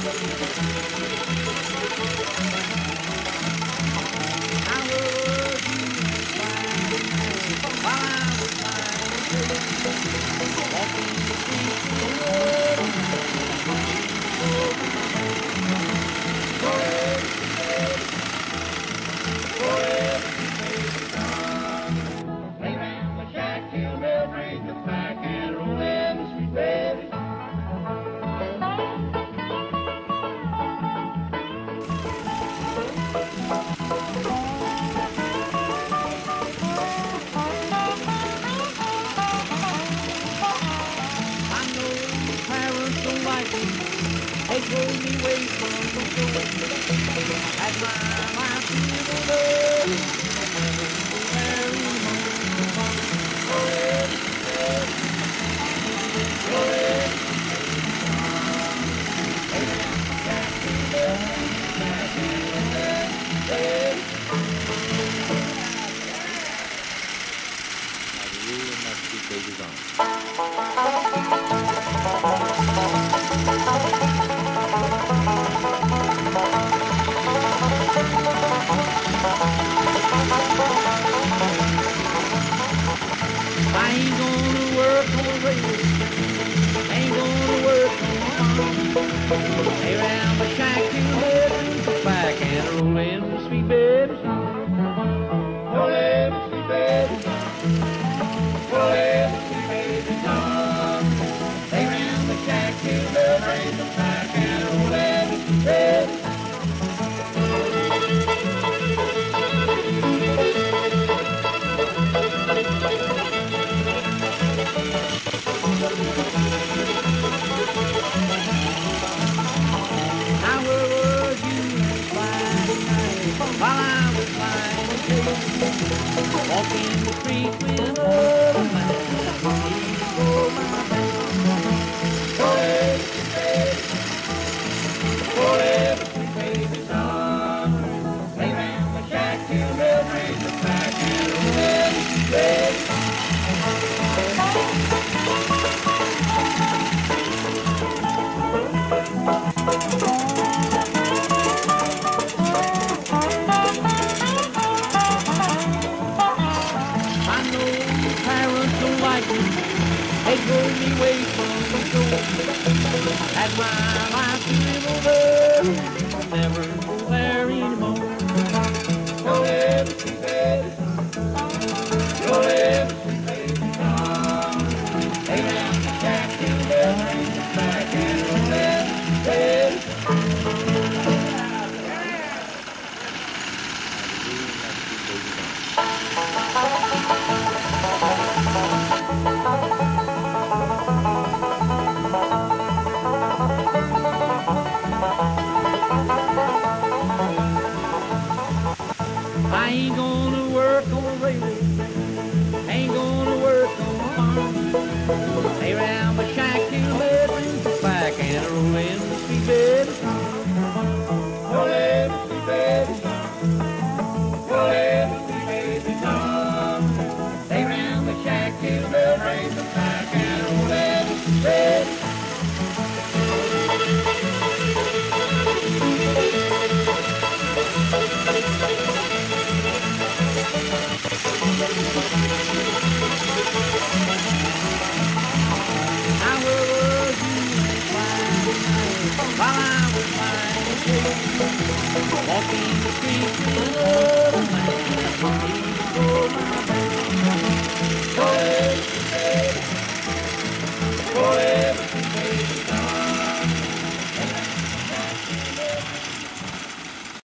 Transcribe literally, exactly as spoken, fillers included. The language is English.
They drove me away from the shore. As my life is over, very home. Go ahead, go ahead, I ain't gonna work on the rails, ain't gonna work on the farm. Lay round the shack till the bedroom's back and roll in the sweet baby song. Roll in the sweet baby song, roll in the sweet baby song. Lay round the shack till the bedroom's back and roll in the sweet baby song. Now where were you Friday night while I was lying in bed, walking the creek with